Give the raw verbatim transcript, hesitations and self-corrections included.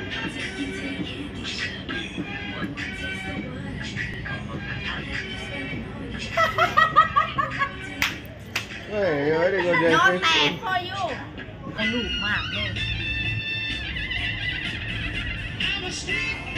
เฮ้ยไม่ได้ก็เดินนอนไปแตกพออยู่กระลูกมากเลย